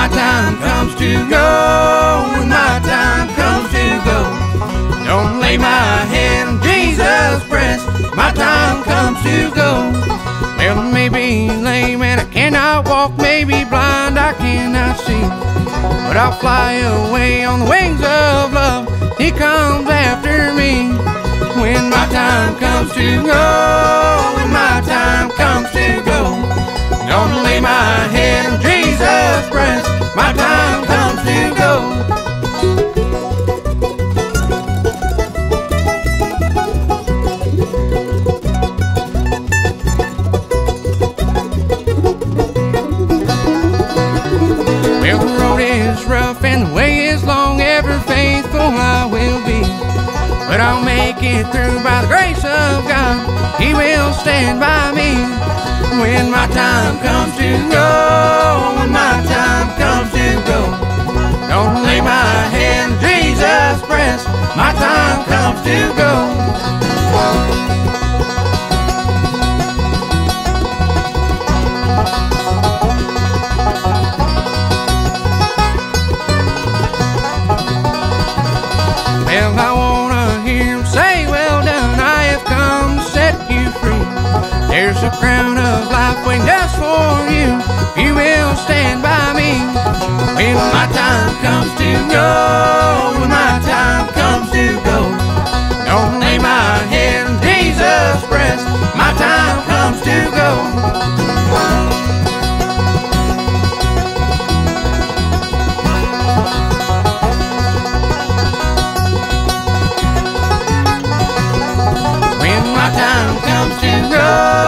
time comes to go, when my time comes to go, don't lay my head on Jesus' breast. My time comes to go. Well, maybe lame and I cannot walk, maybe blind I cannot see, but I'll fly away on the wings of love. He comes after me. When my time comes to go, when my time comes to go, gonna lay my head on Jesus' breast. My time comes to go. Well, the road is rough and the way is long, ever faithful I will be, but I'll make it through by the grace of God. He will stand by me. When my time comes to go, when my time comes to go, don't lay my head on Jesus' breast. My time comes to go. Well, I wanna hear him say, well done, I have come to set you free. There's a crown of life waiting just for you, if you will stand by me. When my time comes to go, when my time comes to go, don't lay my head on Jesus' breast. My time comes to go. When my time comes to go,